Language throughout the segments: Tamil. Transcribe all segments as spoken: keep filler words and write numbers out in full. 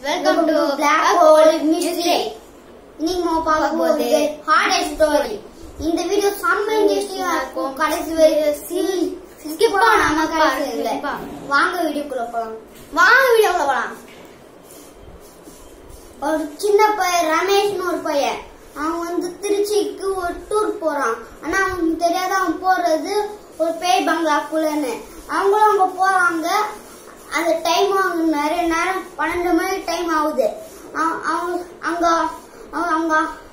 Welcome to Black Hole Mystery. இன்னைக்கு நம்ம பார்க்க போறது ஹார்ட் ஸ்டோரி. இந்த வீடியோ செம்ம இன்ட்ரஸ்டிங்கா இருக்கும். கடைசி வரைக்கும் ஸ்கிப் பண்ணாம பாருங்க. வாங்க வீடியோக்குள்ள போலாம். வாங்க வீடியோக்குள்ள போலாம். ஒரு சின்ன பையன் ரமேஷ்னு ஒரு பையன், அவன் வந்து திருச்சிக்கு ஒரு டூர் போறான். ஆனா அவனுக்கு தெரியாத அவன் போறது ஒரு பேய் பங்களாக்குள்ளன்னு. அவங்களும் அங்க போறாங்க. அந்த டைம் அவங்க நிறைய நேரம் பன்னெண்டு மணி டைம் ஆகுது. அங்க அங்க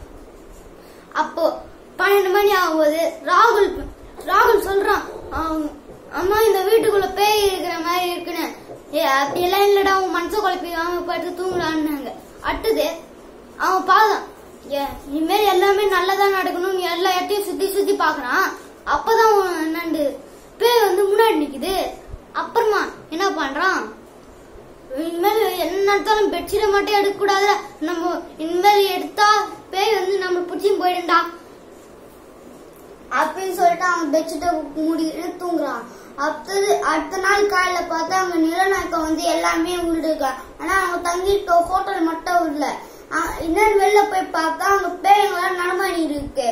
அப்போ பன்னெண்டு மணி ஆகும்போது ராகுல் ராகுல் சொல்றான், அம்மா இந்த வீட்டுக்குள்ள பேய் இருக்கிற மாதிரி இருக்குன்னு. ஏ அப்படியெல்லாம் இல்லடா, அவன் மனசை குழப்பி அவன் படுத்து தூங்குறான்னாங்க. அடுத்தது அவன் பாதான், இனிமேல் எல்லாமே நல்லதா நடக்கணும்னு எல்லா இடத்தையும் சுத்தி சுத்தி பாக்குறான். அப்பதான் என்னண்டு பேய் வந்து முன்னாடி நிக்குது. அப்புறமா என்ன பண்றான், இனிமேல் என்ன நடத்தாலும் பெட்ஷீட்டை மட்டும் எடுக்க கூடாது, நம்ம இனிமேல் எடுத்தா பேய் வந்து நம்ம பிடிச்சும் போயிடுண்டா அப்படின்னு சொல்லிட்டு அவன் பெட்ஷீட்டை மூடிட்டு தூங்குறான். அடுத்தது அடுத்த நாள் காலையில பார்த்தா அவங்க நிலநாயக்கம் வந்து எல்லாமே விடுங்க. ஆனா அவங்க தங்கிட்டு ஹோட்டல் மட்டும் இல்ல. இன்னொரு வெளில போய் பார்த்தா அவங்க பேய்களாம் நடமாடி இருக்கு.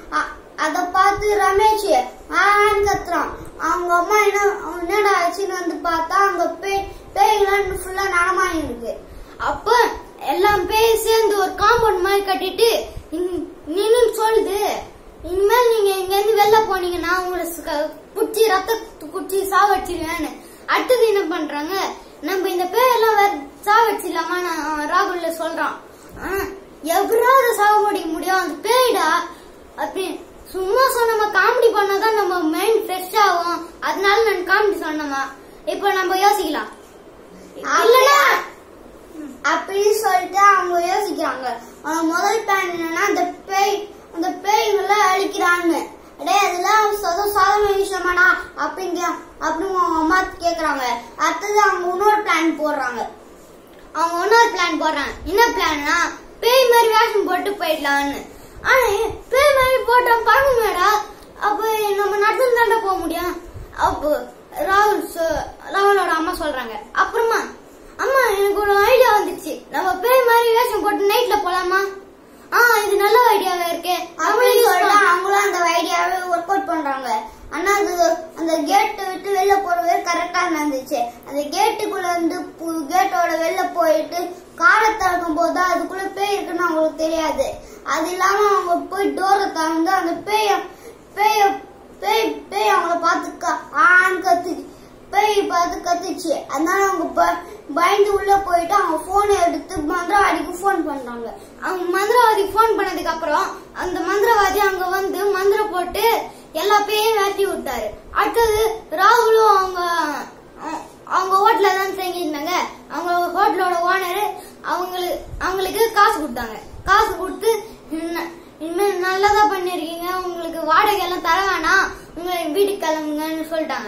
அத பார்த்து ரமேஷ் ஆன்னு கத்துறான். அவங்க அம்மா என்ன என்னடா ஆச்சுன்னு வந்து பார்த்தா அவங்க பேய் பேய்களாம் ஃபுல்லா நடமாடி இருக்கு. அப்ப எல்லாம் பேய் சேர்ந்து ஒரு காம்பவுண்ட் மாதிரி கட்டிட்டு நின்னு சொல்லுது, இனிமேல் நீங்க இங்க இருந்து வெளில போனீங்கன்னா உங்களை குச்சி ரத்த குச்சி சாவடிச்சிருவேன்னு. அடுத்தது என்ன பண்றாங்க, நம்ம இந்த பேயெல்லாம் வேற சாவடிச்சிடலாமா ராகுல்ல சொல்றான். எப்படாவது சாவடிக்க முடியும், அந்த பேய்டா அப்படின்னு சும்மா சொன்னமா. காமெடி பண்ணாதான் நம்ம மைண்ட் ஃப்ரெஷ் ஆகும், அதனால நான் காமெடி சொன்னமா. இப்ப நம்ம யோசிக்கலாம் இல்லனா அப்படின்னு சொல்லிட்டு அவங்க யோசிக்கிறாங்க. முதல் பிளான் என்னன்னா அந்த பேய் அந்த பேய்களை அழிக்கிறான்னு. அடே அதெல்லாம் சாதாரண விஷயமாடா அப்படிங்க அப்படின்னு அவங்க அம்மா கேக்குறாங்க. அடுத்தது அவங்க இன்னொரு பிளான் போடுறாங்க. அவங்க இன்னொரு பிளான் போடுறாங்க. என்ன பிளான்னா பேய் மாதிரி வேஷம் போட்டு போயிடலான்னு. ஆனா பேய் மாதிரி போட்டா பாருங்கடா, அப்ப நம்ம நடந்து தாண்டா போக முடியும். அப்போ ராகுல் ராகுலோட அம்மா சொல்றாங்க, அப்புறமா அம்மா எனக்கு ஒரு ஐடியா வந்துச்சு, நம்ம பேய் மாதிரி வேஷம் போட்டு நைட்ல போலாமா? ஆஹ் இது நல்ல ஐடியாவா இருக்கே அப்படின்னு சொல்லிட்டு அவங்களும் அந்த ஐடியாவே ஒர்க் அவுட் பண்றாங்க. ஆனா அது அந்த கேட்டை விட்டு வெளில போறது கரெக்டா நடந்துச்சு. அந்த கேட்டுக்குள்ள வந்து கேட்டோட வெளில போயிட்டு காரை திறக்கும் போது அதுக்குள்ள பேய் இருக்குன்னு அவங்களுக்கு தெரியாது. அது இல்லாம அவங்க போய் டோரை திறந்து அந்த பேய பேய பேய் பேய் அவங்கள பார்த்து ஆண் கத்துச்சு. பேய் பார்த்து கத்துச்சு. அதனால அவங்க பயந்து உள்ள போயிட்டு அவங்க போனை எடுத்து மந்திரவாதிக்கு போன் பண்றாங்க. அவங்க மந்திரவாதிக்கு போன் பண்ணதுக்கு அப்புறம் அந்த மந்திரவாதி அங்க வந்து மந்திரம் போட்டு எல்லா பேயும் வேட்டி விட்டாரு. அடுத்தது ராகுலும் அவங்க அவங்க ஹோட்டல தான் தங்கியிருந்தாங்க. அவங்க ஹோட்டலோட ஓனரு அவங்களுக்கு அவங்களுக்கு காசு கொடுத்தாங்க. காசு கொடுத்து இனிமேல் நல்லதா பண்ணிருக்கீங்க, உங்களுக்கு வாடகை எல்லாம் தர வேணாம், உங்க வீட்டுக்கு கிளம்புங்கன்னு சொல்லிட்டாங்க.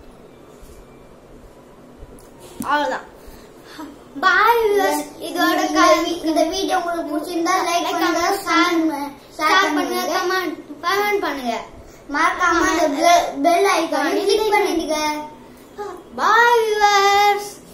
அவ்வளவுதான். பாய் வியூவர்ஸ், இதோட கல்வி இந்த வீடியோ உங்களுக்கு பிடிச்சிருந்தா லைக் பண்ணுங்க, ஷேர் பண்ணுங்க, கமெண்ட் கமெண்ட் பண்ணுங்க. மறக்காம பெல் ஐகானை கிளிக் பண்ணிடுங்க. Bye viewers.